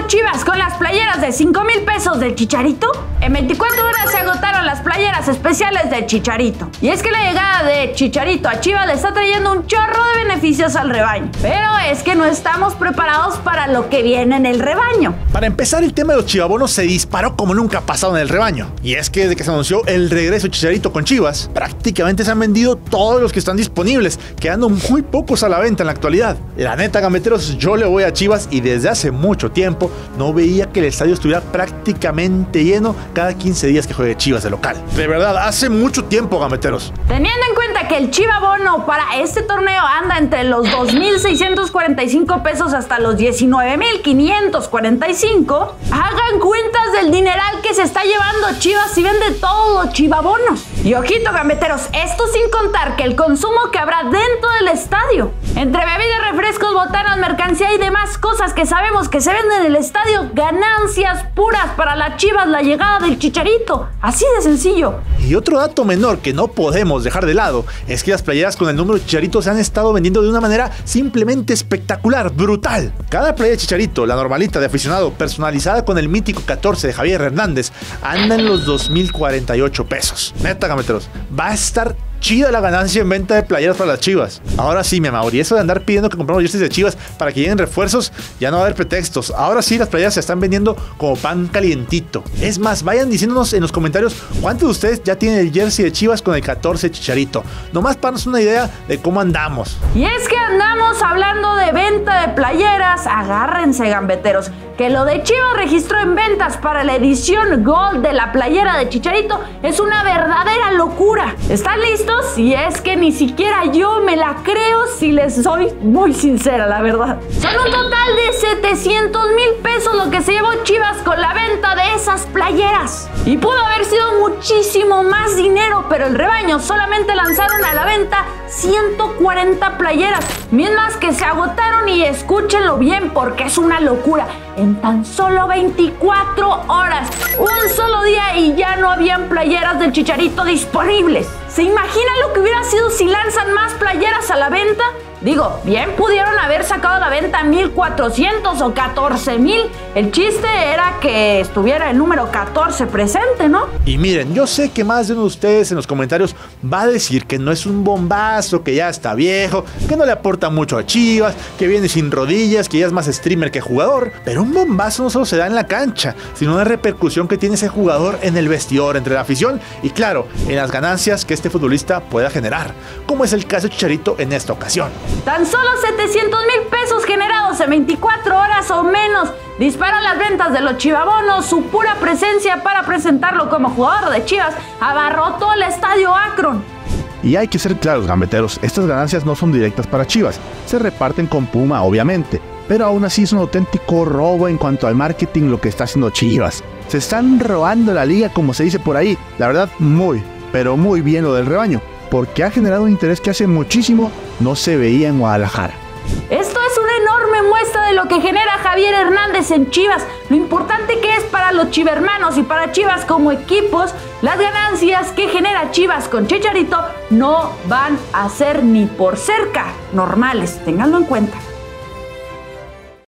Chivas con las playeras de 5,000 pesos del Chicharito? En 24 horas se agotaron las playeras especiales del Chicharito. Y es que la llegada de Chicharito a Chivas le está trayendo un chorro de beneficios al rebaño. Pero es que no estamos preparados para lo que viene en el rebaño. Para empezar, el tema de los chivabonos se disparó como nunca ha pasado en el rebaño. Y es que desde que se anunció el regreso de Chicharito con Chivas, prácticamente se han vendido todos los que están disponibles, quedando muy pocos a la venta en la actualidad. La neta, gambeteros, yo le voy a Chivas y desde hace mucho tiempo no veía que el estadio estuviera prácticamente lleno cada 15 días que juegue Chivas de local. De verdad, hace mucho tiempo, gambeteros. Teniendo en cuenta que el chivabono para este torneo anda entre los 2,645 pesos hasta los 19,545, hagan cuentas del dineral que se está llevando Chivas si vende todos los chivabonos. Y ojito, gambeteros, esto sin contar que el consumo que habrá dentro del estadio, entre bebidas, refrescos, botanas, mercancía y demás cosas que sabemos que se venden en el estadio, ganancias puras para las Chivas, la llegada del Chicharito, así de sencillo. Y otro dato menor que no podemos dejar de lado es que las playeras con el número de Chicharito se han estado vendiendo de una manera simplemente espectacular, brutal. Cada playera de Chicharito, la normalita de aficionado, personalizada con el mítico 14 de Javier Hernández, anda en los 2,048 pesos. Neta, gameteros, va a estar chida la ganancia en venta de playeras para las Chivas. Ahora sí, mi amor, y eso de andar pidiendo que compremos jerseys de Chivas para que lleguen refuerzos, ya no va a haber pretextos. Ahora sí, las playeras se están vendiendo como pan calientito. Es más, vayan diciéndonos en los comentarios cuántos de ustedes ya tienen el jersey de Chivas con el 14 Chicharito. Nomás para darnos una idea de cómo andamos. Y es que andamos hablando de venta de playeras. Agárrense, gambeteros, que lo de Chivas registró en ventas para la edición Gold de la playera de Chicharito es una verdadera locura. ¿Están listos? Y es que ni siquiera yo me la creo, si les soy muy sincera, la verdad. Son un total de 700,000 pesos lo que se llevó Chivas con la venta de esas playeras. Y pudo haber sido muchísimo más dinero, pero el rebaño solamente lanzaron a la venta 140 playeras, mismas que se agotaron, y escúchenlo bien porque es una locura. En tan solo 24 horas, un solo día, y ya no habían playeras del Chicharito disponibles. ¿Se imaginan lo que hubiera sido si lanzan más playeras a la venta? Digo, bien pudieron haber sacado a la venta 1,400 o 14,000. El chiste era que estuviera el número 14 presente, ¿no? Y miren, yo sé que más de uno de ustedes en los comentarios va a decir que no es un bombazo, que ya está viejo, que no le aporta mucho a Chivas, que viene sin rodillas, que ya es más streamer que jugador. Pero un bombazo no solo se da en la cancha, sino una repercusión que tiene ese jugador en el vestidor, entre la afición y, claro, en las ganancias que este futbolista pueda generar, como es el caso de Chicharito en esta ocasión. Tan solo 700,000 pesos generados en 24 horas o menos disparan las ventas de los chivabonos. Su pura presencia para presentarlo como jugador de Chivas abarrotó el estadio Akron. Y hay que ser claros, gambeteros, estas ganancias no son directas para Chivas, se reparten con Puma, obviamente, pero aún así es un auténtico robo en cuanto al marketing lo que está haciendo Chivas. Se están robando la liga, como se dice por ahí. La verdad, muy, pero muy bien lo del rebaño, porque ha generado un interés que hace muchísimo no se veía en Guadalajara. Esto es una enorme muestra de lo que genera Javier Hernández en Chivas, lo importante que es para los chivermanos y para Chivas como equipos. Las ganancias que genera Chivas con Chicharito no van a ser ni por cerca normales, ténganlo en cuenta.